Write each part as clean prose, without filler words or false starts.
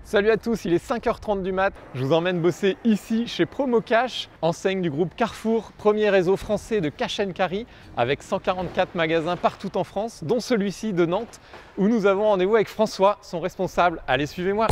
Salut à tous, il est 5h30 du mat. Je vous emmène bosser ici chez Promocash, enseigne du groupe Carrefour, premier réseau français de cash and carry avec 144 magasins partout en France, dont celui-ci de Nantes où nous avons rendez-vous avec François, son responsable. Allez, suivez-moi.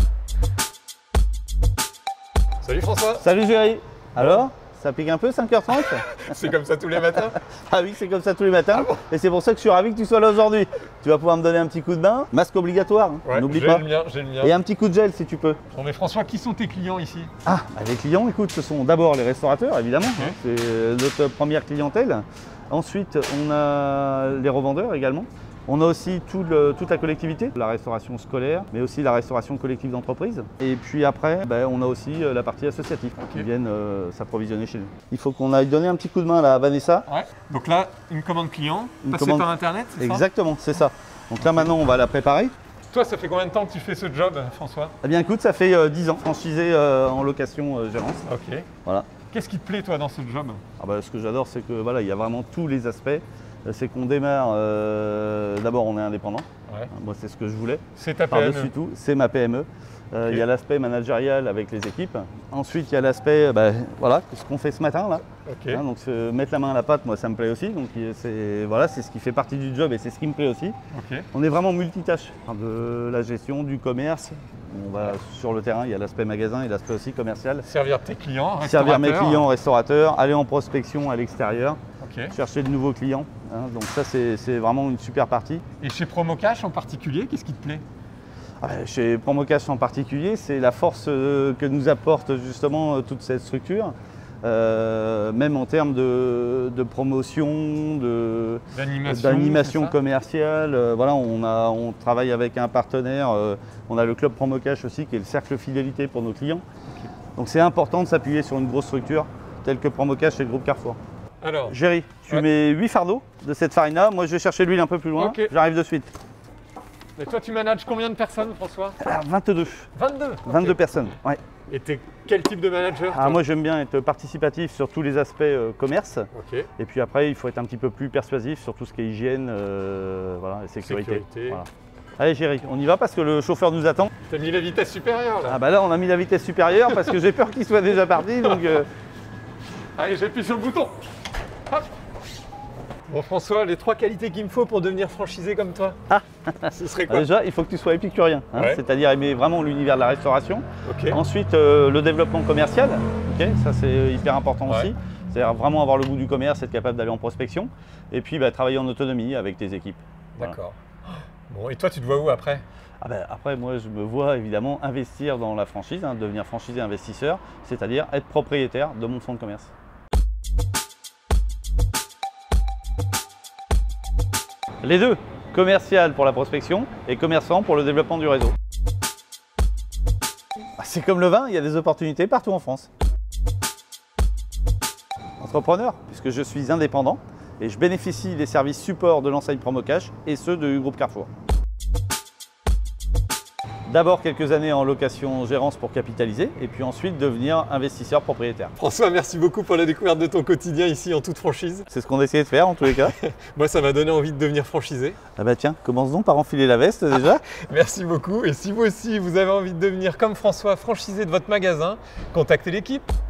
Salut François. Salut Géry. Alors, ça pique un peu 5h30? C'est comme ça tous les matins? Ah oui, c'est comme ça tous les matins. Et c'est pour ça que je suis ravi que tu sois là aujourd'hui. Tu vas pouvoir me donner un petit coup de main. Masque obligatoire, hein, Ouais, n'oublie pas. J'ai le mien. Et un petit coup de gel si tu peux. Bon mais François, qui sont tes clients ici? Ah, les clients, écoute, ce sont d'abord les restaurateurs, évidemment. Ok. Hein, c'est notre première clientèle. Ensuite, on a les revendeurs également. On a aussi toute la collectivité, la restauration scolaire, mais aussi la restauration collective d'entreprise. Et puis après, on a aussi la partie associative qui viennent s'approvisionner chez nous. Il faut qu'on aille donner un petit coup de main là, à Vanessa. Ouais. Donc là, une commande client, Une passée commande- par internet, c'est ça? Exactement, c'est ça. Donc là maintenant, on va la préparer. Toi, ça fait combien de temps que tu fais ce job, François? Eh bien écoute, ça fait 10 ans, franchisé en location gérance. Ok. Voilà. Qu'est-ce qui te plaît toi dans ce job? Ah bah, ce que j'adore, c'est que voilà, il y a vraiment tous les aspects. C'est qu'on démarre, d'abord on est indépendant. Ouais. Moi c'est ce que je voulais. C'est ta PME. Par-dessus tout, c'est ma PME. Il y a l'aspect managérial avec les équipes. Ensuite, il y a l'aspect, voilà, ce qu'on fait ce matin là. Ok. Hein, donc mettre la main à la pâte, moi ça me plaît aussi. Donc voilà, c'est ce qui fait partie du job et c'est ce qui me plaît aussi. Ok. On est vraiment multitâche, de la gestion, du commerce. On va sur le terrain, il y a l'aspect magasin et l'aspect aussi commercial. Servir tes clients, Servir mes restaurateurs. clients, restaurateurs, aller en prospection à l'extérieur, Ok. chercher de nouveaux clients. Hein, donc ça c'est vraiment une super partie. Et chez Promocash en particulier, qu'est-ce qui te plaît? Chez Promocash en particulier, c'est la force que nous apporte justement toute cette structure. Même en termes de promotion, d'animation commerciale. Voilà, on travaille avec un partenaire, on a le club Promocash aussi qui est le cercle fidélité pour nos clients. Okay. Donc c'est important de s'appuyer sur une grosse structure telle que Promocash et le groupe Carrefour. Alors, Géry, tu mets 8 fardeaux de cette farine-là. Moi je vais chercher l'huile un peu plus loin, Okay. J'arrive de suite. et toi tu manages combien de personnes, François? Alors, 22. 22. 22 personnes, ouais. Et t'es quel type de manager? Ah, moi j'aime bien être participatif sur tous les aspects commerce. Ok. Et puis après, il faut être un petit peu plus persuasif sur tout ce qui est hygiène voilà, et sécurité. Voilà. Allez Géry, on y va parce que le chauffeur nous attend. T'as mis la vitesse supérieure là. Ah bah là, on a mis la vitesse supérieure parce que j'ai peur qu'il soit déjà parti. Donc, Allez, j'appuie sur le bouton. Hop. Bon François, les 3 qualités qu'il me faut pour devenir franchisé comme toi, ce serait quoi? déjà, il faut que tu sois épicurien, hein, Ouais. c'est-à-dire aimer vraiment l'univers de la restauration. Ok. Ensuite, le développement commercial, ok, ça c'est hyper important Ouais. aussi. C'est-à-dire vraiment avoir le goût du commerce, être capable d'aller en prospection. Et puis travailler en autonomie avec tes équipes. Voilà. D'accord. Bon, et toi tu te vois où après? Après, moi, je me vois évidemment investir dans la franchise, devenir franchisé investisseur, c'est-à-dire être propriétaire de mon fonds de commerce. Les deux, commercial pour la prospection et commerçant pour le développement du réseau. C'est comme le vin, il y a des opportunités partout en France. Entrepreneur, puisque je suis indépendant et je bénéficie des services support de l'enseigne Promocash et ceux du groupe Carrefour. D'abord quelques années en location gérance pour capitaliser et puis ensuite devenir investisseur propriétaire. François, merci beaucoup pour la découverte de ton quotidien ici en toute franchise. C'est ce qu'on essayait de faire en tous les cas. Moi, ça m'a donné envie de devenir franchisé. Ah bah tiens, commence donc par enfiler la veste déjà. Merci beaucoup. Et si vous aussi, vous avez envie de devenir comme François, franchisé de votre magasin, contactez l'équipe.